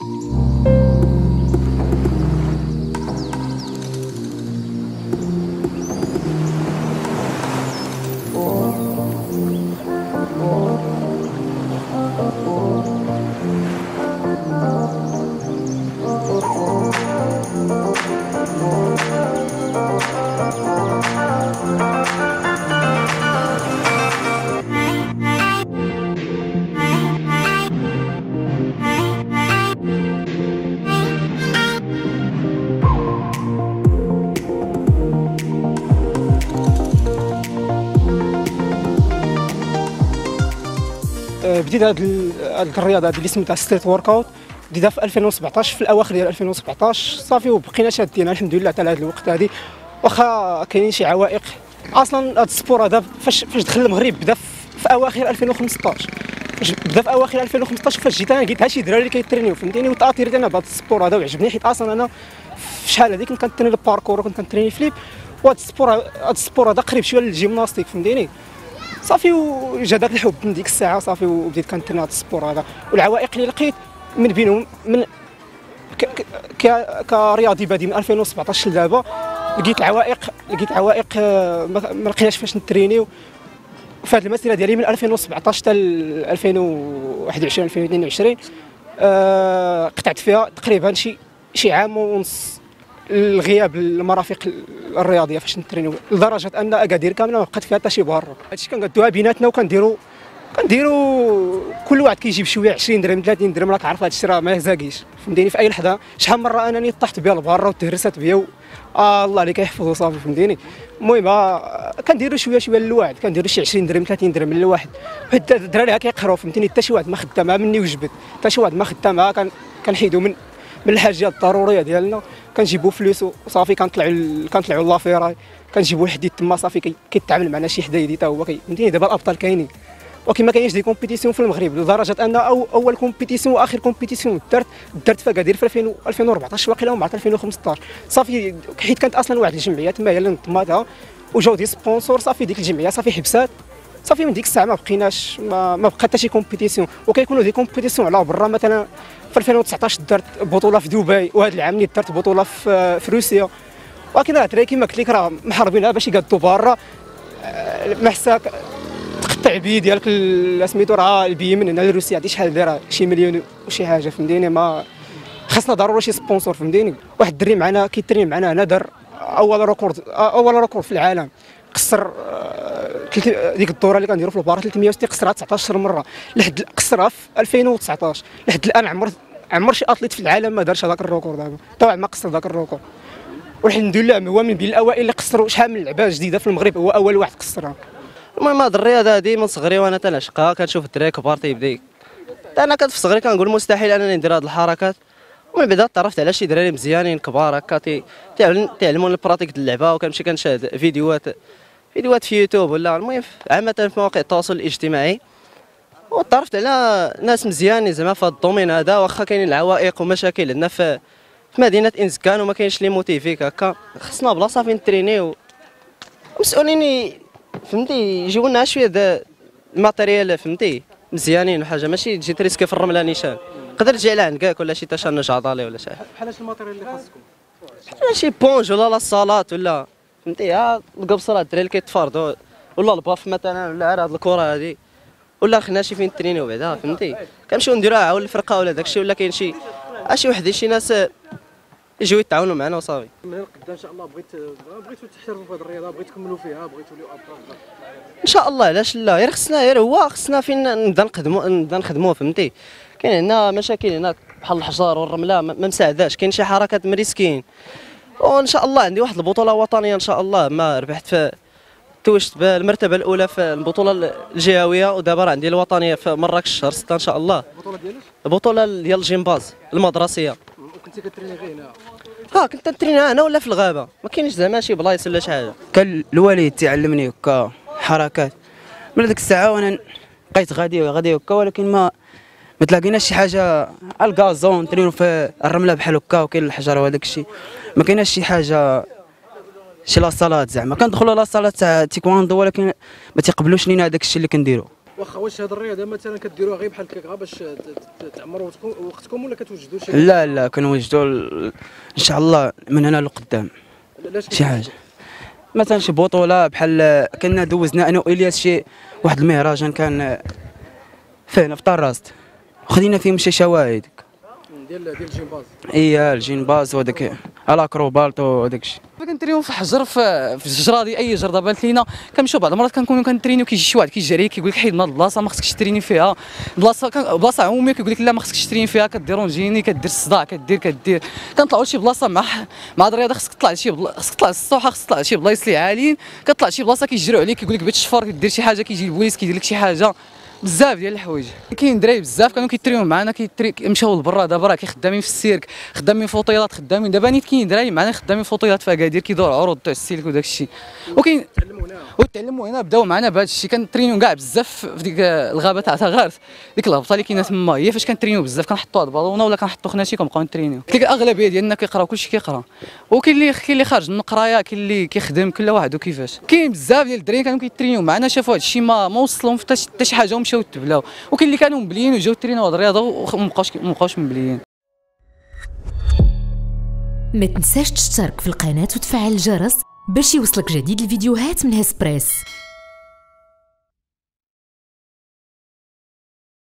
بديت هذه الرياضه اللي سميتها ستريت ورك اوت، بديتها في 2017 في الاواخر ديال 2017 صافي، وبقينا شادينها الحمد لله حتى لهذا الوقت هذه. واخا كاينين شي عوائق، اصلا هذا السبور هذا فاش دخل المغرب بدا في اواخر 2015. فاش بدا في اواخر 2015 فاش جيت انا لقيت هادشي دراري اللي كيترينيو فهمتيني، وتاثرت انا بهذا السبور هذا وعجبني، حيت اصلا انا في شحال هذيك كنت كنتريني الباركور وكنت كنتريني فليب، وهذا السبور هذا قريب شويه للجيمناستيك فهمتيني صافي. وجا داك الحب من ديك الساعه صافي، وبديت كنتريني هذا السبور هذا. والعوائق اللي لقيت من بينهم من كرياضي بادي من 2017 لدابا، لقيت عوائق ما لقيناش فاش نترينيو في هذه المسيره ديالي من 2017 حتى 2021 2022. قطعت فيها تقريبا شي عام ونص الغياب المرافق الرياضيه فاش نترينيو، لدرجه ان اكادير كامله ما بقات فيها حتى شي بهره. هادشي كنقادوها بيناتنا، وكنديروا كل واحد كيجيب شويه 20 درهم 30 درهم، راك عارف هادشي راه ما يزاكيش فهمتيني. في اي لحظه شحال من مره انني طحت بها لبرا وتهرست بيا الله اللي كيحفظو صافي فهمتيني. المهم كنديروا شويه للواحد، كنديروا شي 20 درهم 30 درهم للواحد، حتى الدراري كيقراو فهمتيني. حتى شي واحد ما خدامها مني وجبت، حتى شي واحد ما خدامها كنحيدو من الحاجات الضروريه ديالنا، كنجيبوا فلوس وصافي. كنطلعوا لافيراي، كنجيبوا الحديد تما صافي، كيتعامل معنا شي حدايدي حتى هو فهمتيني. دابا الابطال كاينين، ولكن ما كاينش دي كومبيتيسيون في المغرب، لدرجه ان اول كومبيتيسيون واخر كومبيتيسيون درت في اكادير في 2014 واقيلا، ومع 2015 صافي، حيت كانت اصلا واحد الجمعيه تما هي اللي نظماتها، وجاو دي سبونسور صافي، ديك الجمعيه صافي حبسات صافي. من ديك الساعه ما بقيناش، ما بقى حتى شي كومبيتيسيون. وكيكونوا دي كومبيتيسيون على برا، مثلا في 2019 درت بطوله في دبي، وهذا العام اللي درت بطوله في روسيا. ولكن راه الدراري كما قلت لك راه محاربينها باش يقادوا برا، محساك تقطع بي ديالك سميتو راه البي من هنا لروسيا عندي شحال دايره شي مليون وشي حاجه فهمتيني. ما خاصنا ضروري شي سبونسور فهمتيني. واحد الدري معنا كيترين معنا هنا دار اول ريكورد في العالم، قصر ديك الدوره اللي كنديروا في البار 360 قصرها 19 مره، قصرها في 2019. لحد الان عمر شي اطليت في العالم ما دارش هذاك الريكورد هذا، حتى واحد ما قصر ذاك الريكورد. والحمد لله هو من بين الاوائل اللي قصروا شحال من لعبه جديده في المغرب، هو اول واحد قصرها. المهم هاد الرياضه هادي من صغري وانا تنعشقها، كنشوف الدراري كبار تيبدا. انا كنت في صغري كنقول مستحيل انني ندير هاد الحركات، ومن بعد تعرفت على شي دراري مزيانين كبار هكا تعلموني البراتيك د اللعبه، وكنمشي كنشاهد فيديوهات في يوتيوب ولا المهم عامه في مواقع التواصل الاجتماعي، وتعرفت على ناس مزيانين زعما في هاد الدومين هذا. واخا كاينين العوائق ومشاكل عندنا في مدينه انزكان وما كاينش لي موتيفيك هكا، خصنا بلاصه فين نترينيو، مسؤولين فهمتي يجيو لنا شويه د الماتيريال فهمتي مزيانين وحاجه، ماشي تجي تريسكي في الرمله نيشان، تقدر تجي على عنكاك ولا شي تشنج عضلي ولا شي حاجه. بحال الماتيريال اللي خاصكم؟ بحال شي بونج ولا لاصالات ولا فهمتي، ها القبصره الدراري اللي كيتفرضوا، ولا الباف مثلا، ولا عاد هاد الكره هادي، ولا خنا شي فين ترينيو بعدا فهمتي، كنمشيو نديروها عاون الفرقه ولا داكشي، ولا كاين شي وحدين شي ناس يجيو يتعاونوا معنا وصافي. من هنا لقدام ان شاء الله بغيتوا تحترفوا في هذه الرياضه، بغيتوا تكملوا فيها، بغيتوا توليو ابطال ان شاء الله. علاش لا، غير خصنا فين نبدا نخدموا فهمتي. كاين عندنا مشاكل هنا بحال الحجار والرمله ما مساعداش، كاين شي حركات مريسكين. وان شاء الله عندي واحد البطوله وطنيه ان شاء الله، ما ربحت في توجت بالمرتبه الاولى في البطوله الجهويه، ودابا راه عندي الوطنيه في مراكش شهر 6 ان شاء الله. البطوله ديالك؟ البطوله ديال الجيمباز المدرسيه. وكنتي كتريني غير هنا؟ كنت نتريني هنا ولا في الغابه، ما كاينش زعما شي بلايص ولا شي حاجه. كان الوالد تعلمني هكا حركات من ديك الساعه، وانا بقيت غادي هكا، ولكن ما تلاقيناش شي حاجه على الكازون نترينو في الرمله بحال هكا، وكاين الحجر وهذاك الشيء، ما كايناش شي حاجه شي لاصالات زعما. كندخلوا لاصالات تاع تيكواندو، ولكن ما تيقبلوش لينا هذاك الشيء اللي كنديرو. واخا واش هاد الرياضه مثلا كديروها غير بحال هكا باش تعمروا وقتكم ولا كتوجدوا شي؟ لا كنوجدوا ان شاء الله من هنا لقدام شي حاجه، مثلا شي بطوله بحال كنا دوزنا انا والياس شي واحد المهرجان كان فينا في طراست وخدينا فيه شي شواهد ديال الجيمباز. الجيمباز وداك الاكروبالت وداك الشيء. كنترينيو في حجر في الشجره ديال اي جرده بانت لينا، كنمشيو بعض المرات كنكونوا كنترينيو كيجي شي واحد كيجري كيقول لك حيد من هاد البلاصه ما خصكش تريني فيها، بلاصه عموميه كيقول لك لا ما خصكش تريني فيها كديرونجيني كدير الصداع كدير كنطلعوا لشي بلاصه مع الرياضه خصك تطلع خصك تطلع للسطوحه خصك تطلع لشي بلايص اللي عاليين، كتطلع لشي بلاصه كيجروا عليك كيقول لك بغيت تشفر كدير شي حاجه كيجي البوليس كيدير لك شي حاجه، بزاف ديال الحوايج. كاين دراري بزاف كانوا كيتريو معنا مشاو لبرا، دابا راه خدامين في السيرك، خدامين في اوطيلات، خدامين دابا نيت كاين دراري معنا خدامين في اوطيلات في اكادير كيدوروا عروض تاع السلك وداك الشيء، وكاين وتعلموا هنا بداو معنا بهذا الشيء. كنترينيو كاع بزاف في ديك الغابه تاع غارث، ديك الهبطه اللي كاينه تما هي فاش كنترينيو بزاف كنحطوا هاد البالونه ولا كنحطوا خناشي كنبقاو نترينيو. الاغلبيه ديالنا كيقراو كلشي كيقرا، وكاين اللي خارج من القرايه، كاين اللي كيخدم، كل واحد وكيفاش. كاين بزاف ديال الدراري كانوا كيترينيو معنا شافوا هذا الشيء ما وصلهم حتى شي حاجه ومشاو تبلاو، وكاين اللي كانوا مبليين وجاو ترينيو هاد الرياضه ومابقاوش مبليين. ما تنساش تشترك في القناه وتفعل الجرس باش يوصلك جديد الفيديوهات من هسبريس.